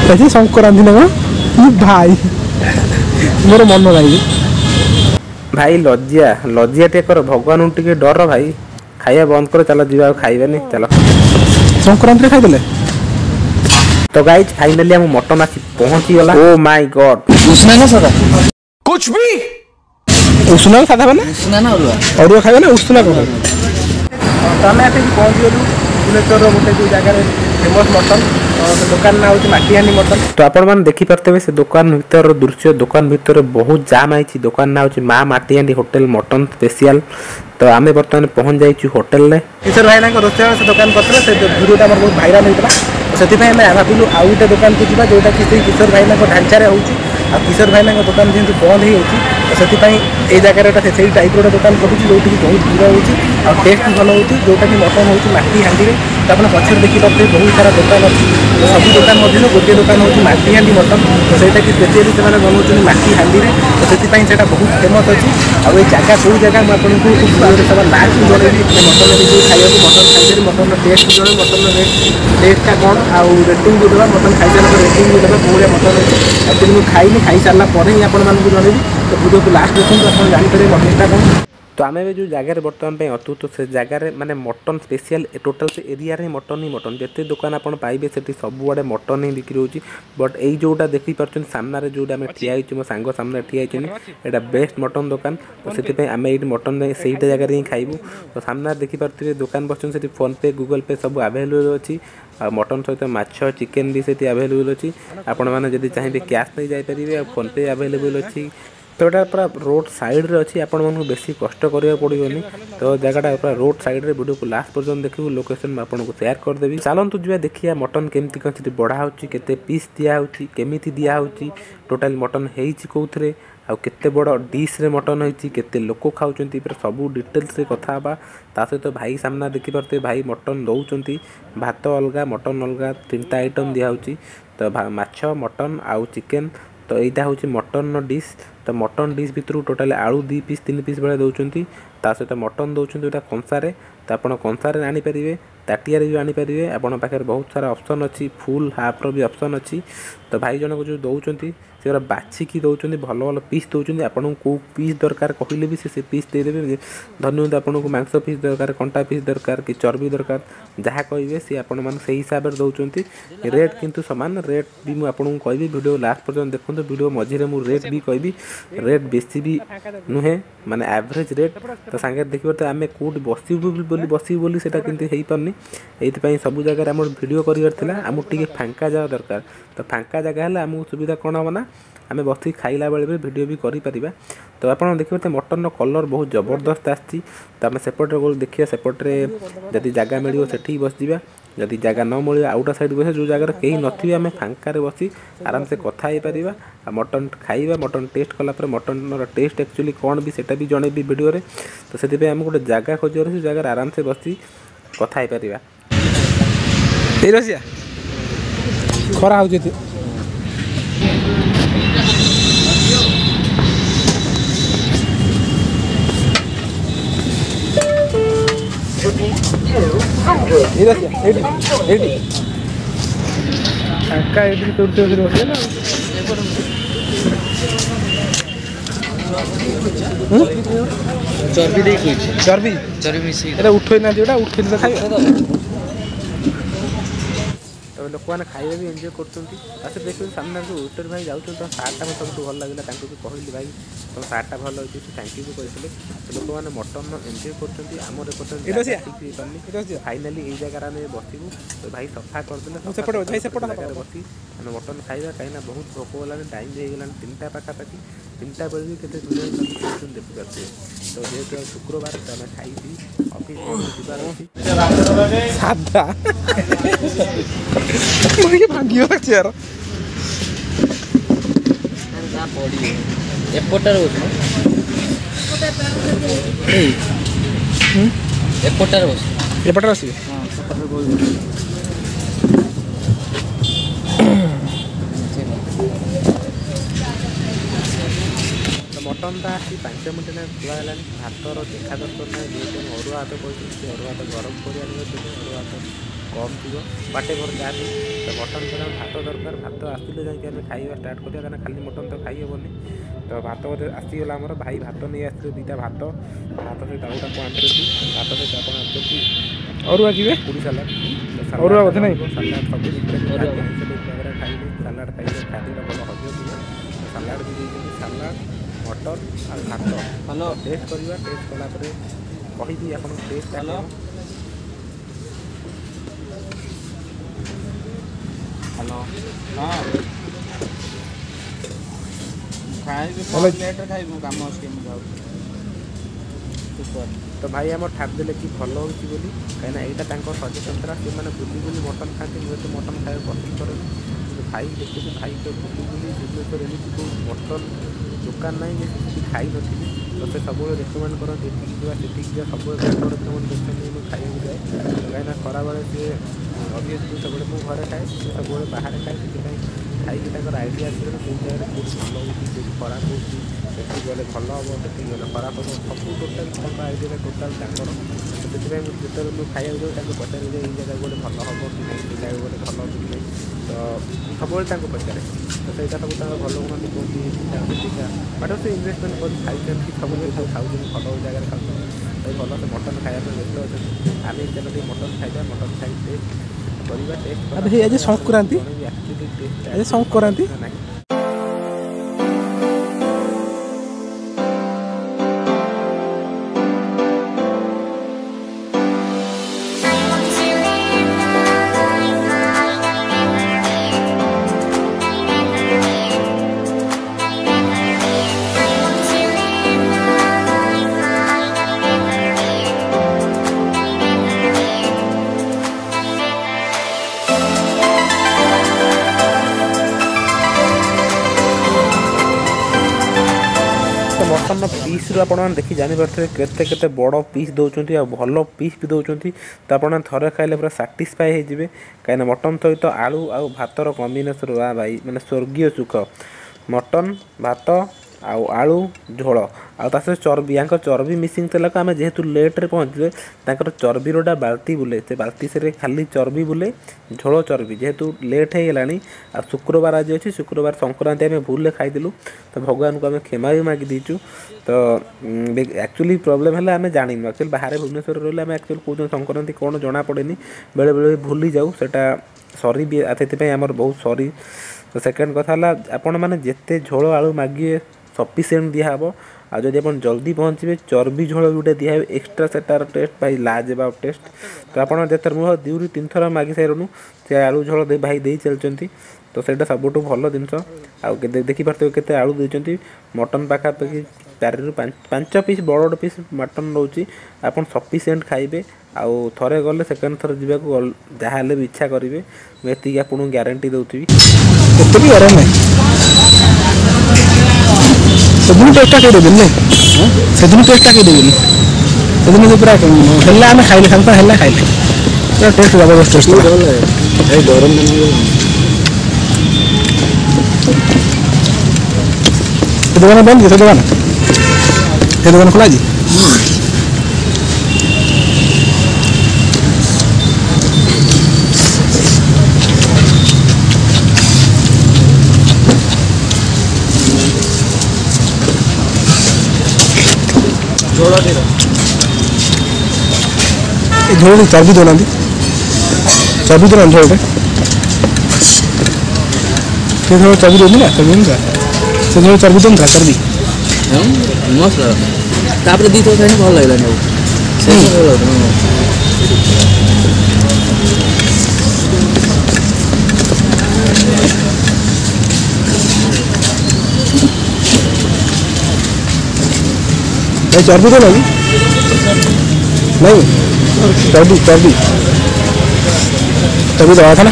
ଆଜି ସଂକ୍ରାନ୍ତି ନା କଣ ଭାଇ ମୋର ମନ ନାହିଁ भाई लज्जिया लज्जिया टे कर भगवान टिके डर भाई खाइबा बंद कर चलो जीवा खाइबानी चलो संक्रांति रे खाइदेले तो गाइस फाइनली हम मटन आसी पहुंची गला ओ माय गॉड उसना ना सादा कुछ भी उसना सादा बना उसना ना अरुआ खाइबा ना उसना को तमे आते पहुंची गलु भुवनेश्वर रो गोटे जो जगह रे फेमस मटन दुकान ना होची माटीहांडी मटन तो आपण मान देखि परतेबे से दुकान भीतर दृश्य दुकान भीतर बहुत जाम आइछि दुकान ना होची मां माटीहांडी होटल मटन स्पेशल तो आमे बर्तमान पहुंच जाइछु होटल रे किशोर भाईना को रोस्टर से दुकान करथले से वीडियोटा हमर बहुत भाइराल होइतला सेति भाई मैं भाबिलु आ उटे दुकान को जिबा जोटा कि किशोर भाईना को ढांचा रे होची आ किशोर भाईना को दुकान जेंतु बंद हे होची तो सेति भाई ए जगह रे से सेही टाइप रो दुकान करूची जोटी बहुत भीड़ होची आ टेस्ट भलो होची जोटा कि मटन होची माटी हांडी रे तो आपण पछर देखि परते बहुत सारा दुकान अछि तो सब दुकान मध्ये गोटे दुकान होची माटी हांडी मटन तो सेटा कि स्पेशली से माने बनौछन माटी हांडी रे तो सेति भाई सेटा बहुत फेमस अछि आ ए जगह कोई जगह म आपण को सब लास्ट जोड़े मटन रे खाइबा मटन खाइबे मटन टेस्ट जोड़े मटन टेस्ट का कोन आ रेटिंग भी देबा मटन खाइ सारा रेटिंग भी देबा पूरा मटन एक्चुअली मु खाइनी खाइ सारला परे ही आपण मानकु जणेबी तो वीडियो को लास्ट देखो आपण जानि पारे मटनटा कोन तो आमे जो जगह रे वर्तमान पे अतु तो से जगह रे माने मटन स्पेशल टोटल से एरिया रे मटन ही मटन जेते दुकान आपण पाइबे सेठी सब बडे मटन ही बिक्री होची बट एई जोटा देखि परछन सामना रे जोटा मे ठिया हिच मो सांगो सामने ठिया हिचनी एटा बेस्ट मटन दुकान तो सेति पे आमे एई मटन सेहीटा जगह रे ही खाइबू तो सामना देखि परथिबे दुकान बसछन सेठी फोन पे गूगल पे सब अवेलेबल अछि आ मटन सहित माछ चिकन भी सेठी अवेलेबल अछि आपण माने जदी चाहिबे कैश नै जाय परिबे आ फोन पे अवेलेबल अछि तो एटा पूरा रोड साइड रे अछि आपण मन बेसी कष्ट करिया पड़िबोनी तो जगहटा पूरा रोड साइड रे वीडियो को लास्ट पर्यंत देखिबो लोकेशन में आपण को शेयर कर देबी चलंतु जिया देखिया मटन केमती कछि बढा होछि केते पीस दिया होछि केमिति दिया होछि टोटल मटन हेइछि कोथरे आ केते बड़ डिश रे मटन हेइछि केते लोक खाउचंती पर सब डिटेल्स रे कथा बा ता सहित तो भाई सामना देखि परते भाई मटन दउचंती भात अलगा मटन अलगा तीनटा आइटम दिया होछि तो माछ मटन आउ चिकन तो एटा होछि मटन डिश तो मटन डिश भितर टोटल आलू 2 पीस 3 पीस बळे दउचंती ता सहित मटन दउचंती एटा कंसा रे तो आपण कंसा रे आनी परिबे ताटिया रे भी आनी परिबे आपण पाखर बहुत सारा ऑप्शन अछि फुल हाफ रो भी ऑप्शन अछि तो भाई जन को जो दउचंती से बाछि की दउचंती भलो भलो पीस दउचंती आपण को पीस दरकार कहिले भी से पीस दे देबे धन्यवाद आपण को मांस पीस दरकार कंटा पीस दरकार कि चर्बी दरकार जहा कहिबे से आपण मान सही हिसाब रे दउचंती रेट किंतु समान रेट भी मु आपण को कहबी वीडियो लास्ट पर्यंत देखंतु वीडियो मझी रे मु रेट भी कहबी रेट बेसी भी नुहे माने एवरेज रेट तो संगे देखिबो तो आमे कोड बसी बोली सेटा किंतु हेई परनी एथि पई सब जगह रे हमर वीडियो करियर थिला हमु टिके फांका जागा दरकार तो फांका जगह हला हमु सुविधा कोन होना आमे बसी खाइला बेले वीडियो भी करि परिबा तो आपण देखिबो मटन रो कलर बहुत जबरदस्त आछि तो आमे सेपट रे देखिया सेपट रे जदी जागा मिलियो सेठी बस जिबा जदी जागा न मिलियो आउटर साइड बसे जो जागा रे केही नथिबे आमे फांका रे बसी आराम से कथा हे परिबा आ मटन खाइबा मटन टेस्ट कला पर मटन रो टेस्ट एक्चुअली कोन भी सेटा भी जणे भी वीडियो रे तो सेति पे हम गोटे जागा खोजियो रे जागा आराम से बसी कथा हे परिबा ए रसिया खरा हो जेते चर्बी देखि चर्बी चर्बी मिसी एटा उठोइ ना जोटा उठेल त खाइबा तो लोक मैंने खाइबा भी एंजॉय करछंती आसे देखो सामने जो वेटर भाई जाउछन तो सार्टा में सबटू भल लागला तांको भी कहली भाई तो सार्टा भल होछि थैंक यू भी कहले तो लोक माने मटन एंजॉय करछंती हमर पसंद फाइनली ए जगह रे बसिबू तो भाई सफा कर देले सेपट भाई सेपट बसी माने मटन खाइबा काइना बहुत भोक होला टाइम जे गेला 3टा पाका पाकी 3टा बेल भी केते दुनिया देखि करते तो जे शुक्रवार तमे खाइबी ऑफिस जिबार अछि सादा मुझे भागियो यार ना बॉडी एपोटर होछ ए एपोटर होछ एपोटर अछि हां एपोटर बोल मटन टा आसी 5 मिनट ने थुआ हेलानी भातर देखा दर्शन नै जे अरुआ हाथ कहछि अरुआ हाथ गरम करिया नै अरुआ हाथ कम थी बाटे घर जहाँ भी तो मटन पर भात दरकार भात आसिले जाइए खाଇବା स्टार्ट करिया कहना खाली मटन तो खाई हेनी तो भात बोधे आसीगला आमर भाई भात नहीं आसते दुईटा भात भात सहित आउटा को आंटी भात सहित आप आंटी अरुआ जी पूरी सालाड अरुआ बोधे नहीं सालाड सब खाइले सालाड खाइले खाली भल हजम हुए सालाड भी देते सालाड मटन और भात हेलो टेस्ट करवा टेस्ट कलापर कहि आप टेस्ट हेलो हेलो हाँ खाइबे प्लेट खाइबे काम अछि के जाऊ तो भाई आम ठारदेले कि भल हो कहीं यहाँ सचेतनता से बुली बुली मटन खाते मुझे मटन खाया पसंद करें भाई देखिए भाई तो बुली बुली भुवनेश्वर एमती कोई मटन दुकान ना जे खाई नी तो से सब रेकमेंड करते ये सब रेकमेंड देखते खाया जाए कहीं खरा बेले सी अभियसली सब मुझे घरे खाए सब बाहर खाए खाई आइडिया आस कौन जगह कौट भल हो खराब हो गले भल हम से गले खराब हम सब टोटाल आइडिया टोटाल तो से जो मुझे खाया जाए पचारे ये जगह गले भल हम कि नहीं ये जगह गले भल कि नहीं तो सब पचारे तो सहीटा सब भल कहते कहते बट से इनभेस्टमेंट कर खाई सब खाऊ भल जगह खाऊ भल से मटन खाया व्यस्त अच्छे आम चल मटन खाଇବା मटन खाई टेस्ट କରିବା टेस्ट आज संक्रांति आज संक्रांति मटन पीस आप देखी जानीपे केते बड़ पीस दौरान भल पीस भी दौरान तो आप थे खाइले पूरा साटिस्फाई होइए कहीं मटन सहित आलू आ भातर कम्बिनेसन वाह भाई मैंने स्वर्गीय सुख मटन भात आलू झोल आस चर्बी या चर्बी मिसिंग थे आम जेहेतु लेट्रे पहुँचे चर्बीरोटा बाल्टी बुले से बाल्टी से खाली चर्बी बुले झोल चर्बी जेहेतु लेट हो गला आ शुक्रवार आज अच्छी शुक्रवार संक्रांति आम भूल खाईलु तो भगवान को आम क्षमा भी मागी दीचु तो एक्चुअली प्रोब्लेम है आम जाणीनु एक्चुअली बाहर भुवनेश्वर रही आम एक्चुअली कौन संक्रांति कौन जना पड़े बेले बेले भूली जाऊ सेटा सरी भी से आमर बहुत सरी तो सेकेंड कथा आपण मैंने जिते झोल आलू मागिए सफिसीयंट दिहब आज जब आप जल्दी पहुँचे चर्बी झोल गोटे दिहे एक्सट्रा सेटार टेस्ट भाई लाजवाब टेस्ट तो आप जिते मुझे 2-3 थर मागी सारूँ से आलू झोल दे भाई दे चलती तो ସେଇଟା ସବୁଠୁ ଭଲ ଜିନିଷ ଆଉ ଦେଖିପାରୁଥିବେ କେତେ ଆଳୁ ଦେଇଛନ୍ତି ମଟନ୍ ପାଖାପାଖି 4-5 ପିସ୍ ବଡ଼ ବଡ଼ ପିସ୍ ମଟନ୍ ରହୁଛି ଆପଣ ସଫିସିଏଣ୍ଟ ଖାଇବେ ଆଉ ଥରେ ଗଲେ ସେକେଣ୍ଡ ଥର ଯିବାକୁ ଯାହା ହେଲେ ବି ଇଚ୍ଛା କରିବେ ମୁଁ ଏତିକି ଆପଣଙ୍କୁ ଗ୍ୟାରେଣ୍ଟି ଦେଉଥିବି ଏତେ ବି ଗରମ ନାହିଁ ସେଦିନ ଟେଷ୍ଟଟା କରିଦେବେନି ନାଇଁ ସେଦିନ ଟେଷ୍ଟଟା କରିଦେବେନି ସେଦିନ ପୁରା ହେଲା ଆମେ ଖାଇଲେ ଖାଲି ହେଲା ଖାଇଲେ ପୁରା ଟେଷ୍ଟ ଜବରଦସ୍ତ ଟେଷ୍ଟ ଏଇ ଗରମ ଦିନ दुकान बंद है दुकान खुला जी झोल चर्बी दौना चर्बी दौना झोल चर्बी दौनी ना चर्बी नहीं से जो चर्बी दौन था चर्बी मस्त तापर दी थो खाने भल लागला न से भल लागला चर्बी दौन नहीं चर्बी चर्बी चर्बी दवा था ना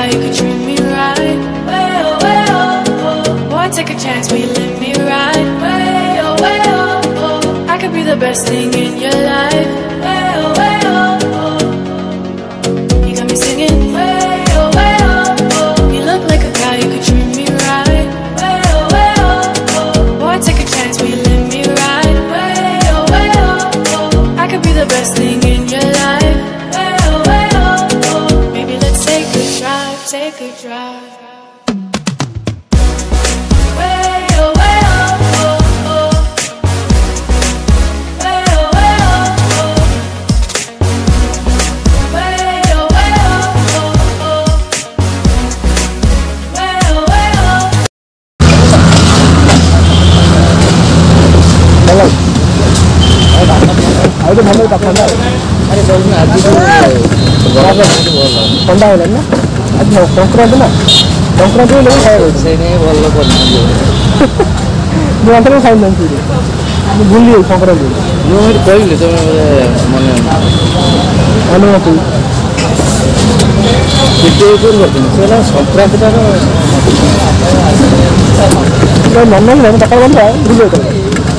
you could treat me right. Way oh, way oh, oh. Boy, take a chance, will you let me ride? Way oh, way oh, oh. I could be the best thing in your life. Way oh, way oh, oh. You got me singing. Way oh, way oh, oh. You look like a guy, you could treat me right. Way oh, oh. Boy, take a chance, will you let me ride? Way oh, oh. I could be the best thing in your life. Way oh. Maybe let's take a drive, take a drive. ଆଉ ଭଲ ଥଣ୍ଡା ଆରେ କହୁନ ଆଜି ଥଣ୍ଡା ହେଲାଣି ନା ଆଜି ସଂକ୍ରାନ୍ତି ନା ସଂକ୍ରାନ୍ତି ହେଲେ ଖାଇବା ସେଇ ନେଇ ଭଲ କରୁନାହାନ୍ତି ମୁଁ ଅଣ୍ଟରେ ଖାଇନାହାନ୍ତି ମୁଁ ଭୁଲି ଯାଇ ସଂକ୍ରାନ୍ତି ମୁଁ ଏଠି କହିଲି ତମେ ମନେ ଅନୁମତି ଭିଡ଼ିଓ କରୁଛନ୍ତି ସେ ହେଲା ସଂକ୍ରାନ୍ତିଟାର ମନେ ନାହିଁ ସକାଳ ବନ୍ଧା ଭୁଲି ଯାଇଥିଲା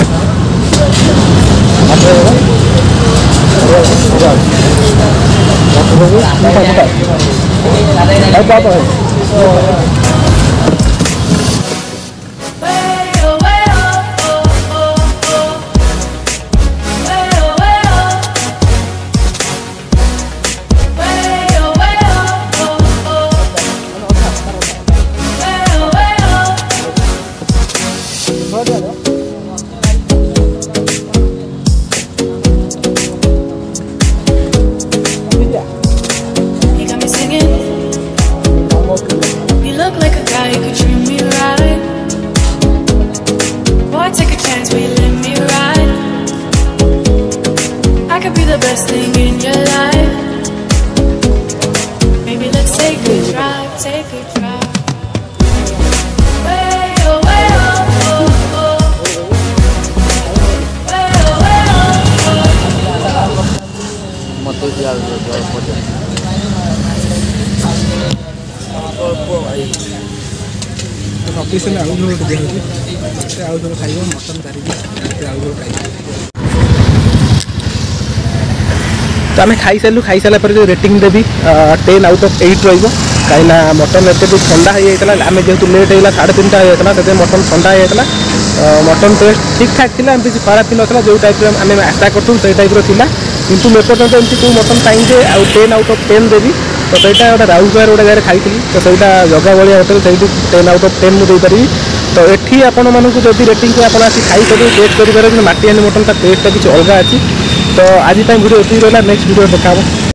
ଅଫିସ ହେଲେ ଆଳୁ ଝୋଳ ଦିଆହେଉଛି ସେ ଆଳୁ ଝୋଳ ଖାଇବ ମଟନ୍ କାରିକି ଆଳୁ ଝୋଳ ଖାଇବ ତ ଆମେ ଖାଇସାରିଲା ପରେ ଯେଉଁ ରେଟିଂ ଦେବି 10 out of 8 ରହିବ କାହିଁକିନା ମଟନ୍ ଏତେ ବି ଥଣ୍ଡା ହେଇଯାଇଥିଲା ଆମେ ଯେହେତୁ ଲେଟ୍ ହେଇଗଲା 3:30 ହେଇଯାଇଥିଲା ସେଥିପାଇଁ ମଟନ୍ ଥଣ୍ଡା ହେଇଯାଇଥିଲା ମଟନ୍ ଟେଷ୍ଟ ଠିକ୍ ଠାକ୍ ଥିଲା ଏମିତି କିଛି ଖରାପ ନଥିଲା ଯେଉଁ ଟାଇପ୍ର ଆମେ ଆଶା କରୁଥିଲୁ ସେଇ ଟାଇପ୍ର ଥିଲା କିନ୍ତୁ ମୁଁ ଏପର୍ଯ୍ୟନ୍ତ ଏମିତି କେଉଁ ମଟନ୍ ପାଇନି ଯେ ଆଉ 10 out of 10 ଦେବି ତ ସେଇଟା ଗୋଟେ ରାଉରକେଲାରେ ଗୋଟେ ଜାଗାରେ ଖାଇଥିଲି ତ ସେଇଟା ଜଗା ବଳିଆ ହୋଟେଲ ସେଇଠି 10 out of 10 ମୁଁ ଦେଇପାରିବି ତ ଏଠି ଆପଣମାନଙ୍କୁ ଯଦି ରେଟିଂକୁ ଆପଣ ଆସି ଖାଇପାରିବେ ଟେଷ୍ଟ କରିପାରିବେ କିନ୍ତୁ ମାଟିହାଣ୍ଡି ମଟନ୍ ତା ଟେଷ୍ଟଟା କିଛି ଅଲଗା ଅଛି ତ ଆଜି ପାଇଁ ଭିଡ଼ିଓ ଏତିକି ରହିଲା ନେକ୍ସଟ ଭିଡ଼ିଓ ଦେଖା ହେବ।